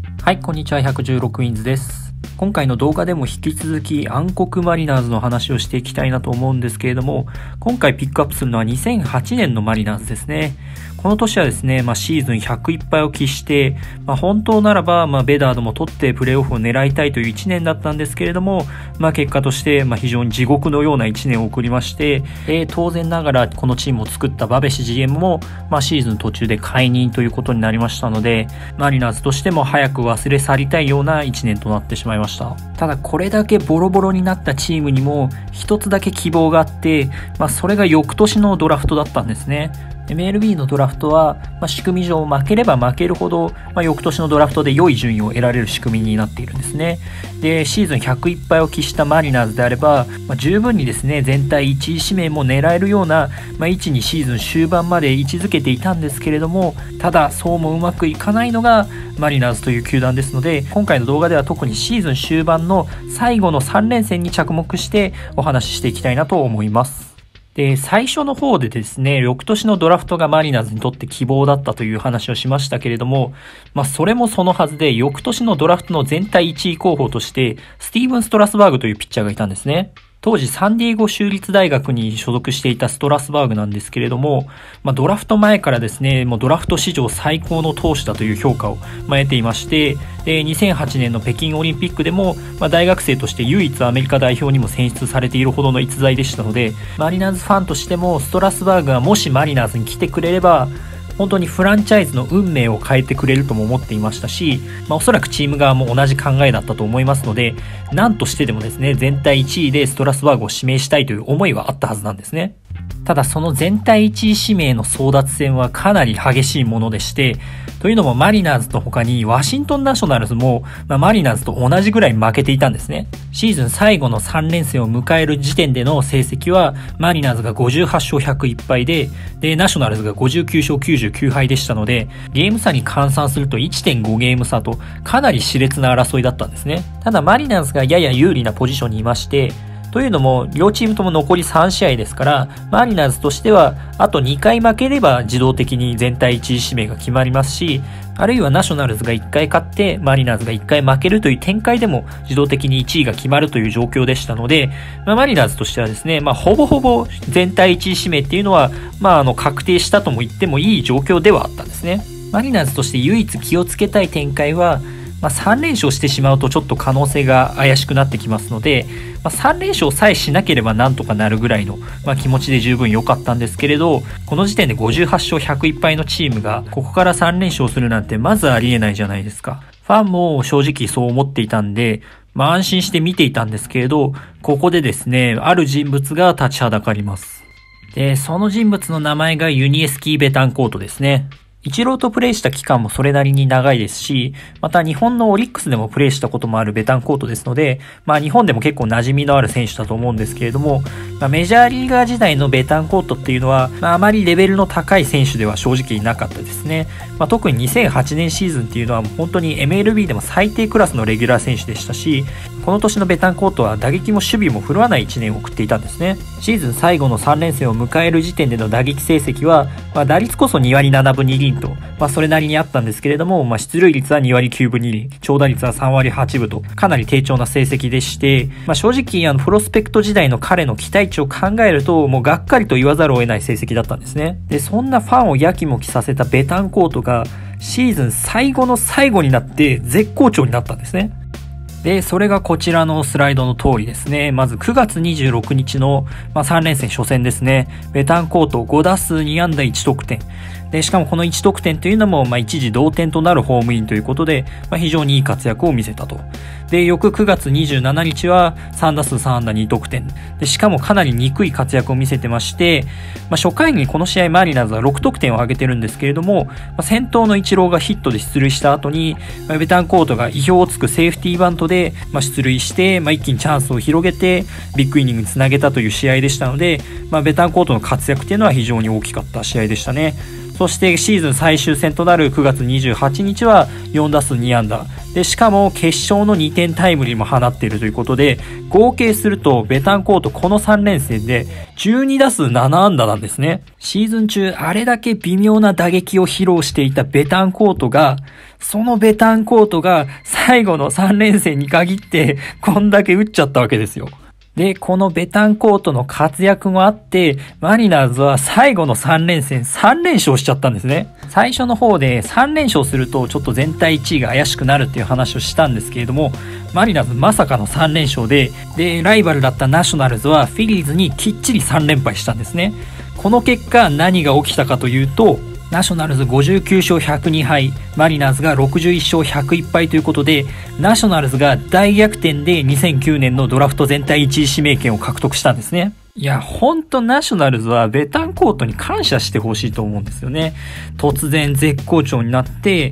はい、こんにちは。116ウィンズです。今回の動画でも引き続き暗黒マリナーズの話をしていきたいなと思うんですけれども、今回ピックアップするのは2008年のマリナーズですね。この年はですね、シーズン101敗を喫して、本当ならば、ベダードも取ってプレーオフを狙いたいという1年だったんですけれども、結果として、非常に地獄のような1年を送りまして、当然ながらこのチームを作ったバベシ GM も、シーズン途中で解任ということになりましたので、マリナーズとしても早く忘れ去りたいような1年となってしまいました。ただこれだけボロボロになったチームにも一つだけ希望があって、それが翌年のドラフトだったんですね。MLB のドラフトは、仕組み上負ければ負けるほど、翌年のドラフトで良い順位を得られる仕組みになっているんですね。で、シーズン101敗を喫したマリナーズであれば、十分にですね、全体1位指名も狙えるような、位置にシーズン終盤まで位置づけていたんですけれども、ただそうもうまくいかないのがマリナーズという球団ですので、今回の動画では特にシーズン終盤の最後の3連戦に着目してお話ししていきたいなと思います。で、最初の方でですね、翌年のドラフトがマリナーズにとって希望だったという話をしましたけれども、それもそのはずで、翌年のドラフトの全体1位候補として、スティーブン・ストラスバーグというピッチャーがいたんですね。当時サンディエゴ州立大学に所属していたストラスバーグなんですけれども、ドラフト前からですね、もうドラフト史上最高の投手だという評価を得ていまして、で、2008年の北京オリンピックでも、大学生として唯一アメリカ代表にも選出されているほどの逸材でしたので、マリナーズファンとしてもストラスバーグがもしマリナーズに来てくれれば、本当にフランチャイズの運命を変えてくれるとも思っていましたし、おそらくチーム側も同じ考えだったと思いますので、何としてでもですね、全体1位でストラスバーグを指名したいという思いはあったはずなんですね。ただその全体1位指名の争奪戦はかなり激しいものでして、というのもマリナーズの他にワシントンナショナルズも、マリナーズと同じぐらい負けていたんですね。シーズン最後の3連戦を迎える時点での成績はマリナーズが58勝101敗で、ナショナルズが59勝99敗でしたので、ゲーム差に換算すると 1.5 ゲーム差とかなり熾烈な争いだったんですね。ただマリナーズがやや有利なポジションにいまして、というのも両チームとも残り3試合ですから、マリナーズとしてはあと2回負ければ自動的に全体1位指名が決まりますし、あるいはナショナルズが1回勝ってマリナーズが1回負けるという展開でも自動的に1位が決まるという状況でしたので、マリナーズとしてはですね、ほぼほぼ全体1位指名っていうのは、確定したとも言ってもいい状況ではあったんですね。マリナーズとして唯一気をつけたい展開は、3連勝してしまうとちょっと可能性が怪しくなってきますので、3連勝さえしなければなんとかなるぐらいの、気持ちで十分良かったんですけれど、この時点で58勝101敗のチームがここから3連勝するなんてまずありえないじゃないですか。ファンも正直そう思っていたんで、安心して見ていたんですけれど、ここでですね、ある人物が立ちはだかります。で、その人物の名前がユニエスキー・ベタンコートですね。イチローとプレーした期間もそれなりに長いですし、また日本のオリックスでもプレーしたこともあるベタンコートですので、日本でも結構馴染みのある選手だと思うんですけれども、メジャーリーガー時代のベタンコートっていうのは、あまりレベルの高い選手では正直いなかったですね。特に2008年シーズンっていうのは本当に MLB でも最低クラスのレギュラー選手でしたし、この年のベタンコートは打撃も守備も振るわない1年を送っていたんですね。シーズン最後の3連戦を迎える時点での打撃成績は、打率こそ2割7分2厘と、それなりにあったんですけれども、出塁率は2割9分2厘、長打率は3割8分と、かなり低調な成績でして、正直プロスペクト時代の彼の期待値を考えると、もうがっかりと言わざるを得ない成績だったんですね。で、そんなファンをやきもきさせたベタンコートが、シーズン最後の最後になって絶好調になったんですね。で、それがこちらのスライドの通りですね。まず9月26日の、3連戦初戦ですね。ベタンコート5打数2安打1得点。で、しかもこの1得点というのも、一時同点となるホームインということで、非常にいい活躍を見せたと。で、翌9月27日は3打数3安打2得点。で、しかもかなり憎い活躍を見せてまして、初回にこの試合マリナーズは6得点を挙げてるんですけれども、先頭のイチローがヒットで出塁した後に、ベタンコートが意表をつくセーフティーバントで、出塁して、一気にチャンスを広げて、ビッグイニングにつなげたという試合でしたので、ベタンコートの活躍っていうのは非常に大きかった試合でしたね。そしてシーズン最終戦となる9月28日は4打数2安打。で、しかも決勝の2点タイムリーも放っているということで、合計するとベタンコートこの3連戦で12打数7安打なんですね。シーズン中あれだけ微妙な打撃を披露していたベタンコートがそのベタンコートが最後の3連戦に限ってこんだけ打っちゃったわけですよ。で、このベタンコートの活躍もあって、マリナーズは最後の3連戦3連勝しちゃったんですね。最初の方で3連勝するとちょっと全体1位が怪しくなるっていう話をしたんですけれども、マリナーズまさかの3連勝で、ライバルだったナショナルズはフィリーズにきっちり3連敗したんですね。この結果何が起きたかというと、ナショナルズ59勝102敗、マリナーズが61勝101敗ということで、ナショナルズが大逆転で2009年のドラフト全体1位指名権を獲得したんですね。いや、ほんとナショナルズはベタンコートに感謝してほしいと思うんですよね。突然絶好調になって、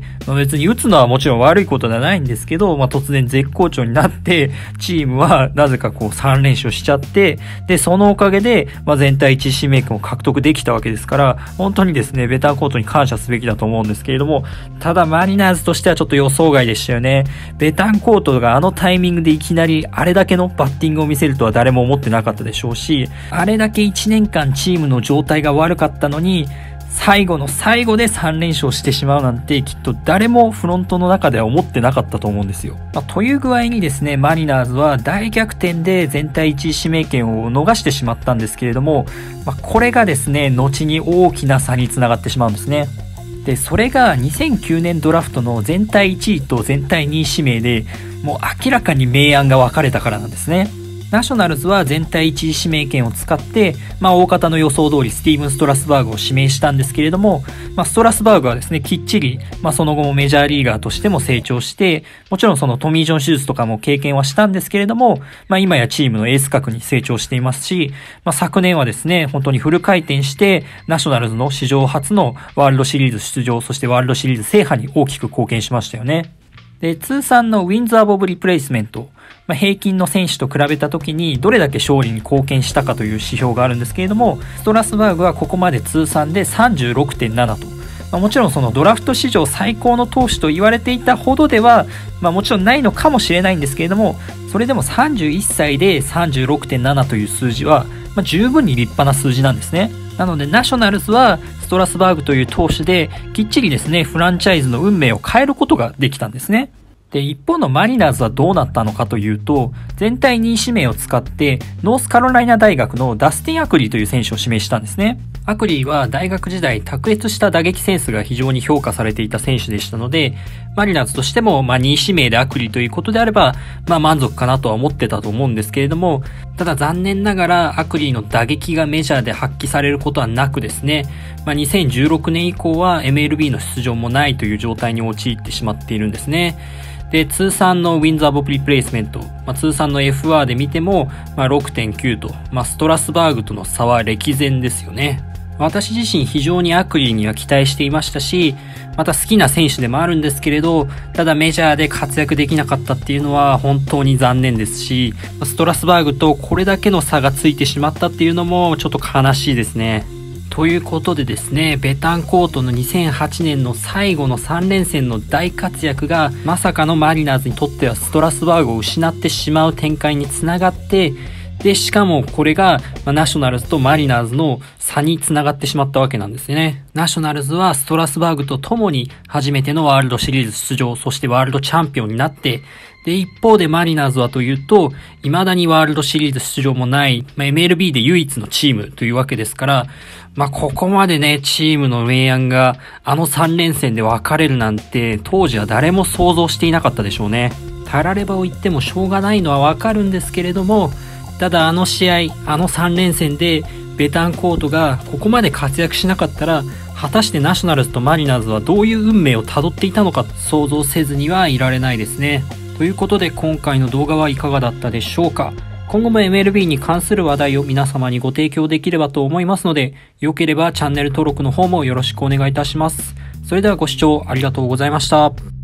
別に打つのはもちろん悪いことではないんですけど、突然絶好調になって、チームはなぜか3連勝しちゃって、で、そのおかげで、全体1位指名権を獲得できたわけですから、本当にですね、ベタンコートに感謝すべきだと思うんですけれども、ただマリナーズとしてはちょっと予想外でしたよね。ベタンコートがあのタイミングでいきなりあれだけのバッティングを見せるとは誰も思ってなかったでしょうし、あれだけ1年間チームの状態が悪かったのに、最後の最後で3連勝してしまうなんてきっと誰もフロントの中では思ってなかったと思うんですよ。という具合にですね、マリナーズは大逆転で全体1位指名権を逃してしまったんですけれども、これがですね、後に大きな差につながってしまうんですね。で、それが2009年ドラフトの全体1位と全体2位指名で、もう明らかに明暗が分かれたからなんですね。ナショナルズは全体1位指名権を使って、大方の予想通りスティーブン・ストラスバーグを指名したんですけれども、ストラスバーグはですね、きっちり、その後もメジャーリーガーとしても成長して、もちろんそのトミー・ジョン手術とかも経験はしたんですけれども、今やチームのエース格に成長していますし、昨年はですね、本当にフル回転して、ナショナルズの史上初のワールドシリーズ出場、そしてワールドシリーズ制覇に大きく貢献しましたよね。で、通算のウィンズアボブリプレイスメント、平均の選手と比べた時にどれだけ勝利に貢献したかという指標があるんですけれども、ストラスバーグはここまで通算で 36.7 と、もちろんそのドラフト史上最高の投手と言われていたほどでは、もちろんないのかもしれないんですけれども、それでも31歳で 36.7 という数字は、十分に立派な数字なんですね。なのでナショナルズはストラスバーグという投手できっちりですね、フランチャイズの運命を変えることができたんですね。で、一方のマリナーズはどうなったのかというと、全体2位指名を使ってノースカロライナ大学のダスティン・アクリーという選手を指名したんですね。アクリーは大学時代卓越した打撃センスが非常に評価されていた選手でしたので、マリナーズとしても2位指名でアクリーということであれば満足かなとは思ってたと思うんですけれども、ただ残念ながらアクリーの打撃がメジャーで発揮されることはなくですね、2016年以降は MLB の出場もないという状態に陥ってしまっているんですね。で、通算のウィンズアボブリプレイスメント、通算の FR で見ても、6.9 と、ストラスバーグとの差は歴然ですよね。私自身非常にアクリーには期待していましたし、また好きな選手でもあるんですけれど、ただメジャーで活躍できなかったっていうのは本当に残念ですし、ストラスバーグとこれだけの差がついてしまったっていうのもちょっと悲しいですね。ということでですね、ベタンコートの2008年の最後の3連戦の大活躍がまさかのマリナーズにとってはストラスバーグを失ってしまう展開につながって、で、しかもこれがナショナルズとマリナーズの差につながってしまったわけなんですね。ナショナルズはストラスバーグと共に初めてのワールドシリーズ出場、そしてワールドチャンピオンになって、で、一方でマリナーズはというと、未だにワールドシリーズ出場もない、MLB で唯一のチームというわけですから、ここまでね、チームの明暗が3連戦で分かれるなんて、当時は誰も想像していなかったでしょうね。たらればを言ってもしょうがないのは分かるんですけれども、ただ試合、3連戦でベタンコートがここまで活躍しなかったら、果たしてナショナルズとマリナーズはどういう運命をたどっていたのか想像せずにはいられないですね。ということで今回の動画はいかがだったでしょうか。今後も MLB に関する話題を皆様にご提供できればと思いますので、よければチャンネル登録の方もよろしくお願いいたします。それではご視聴ありがとうございました。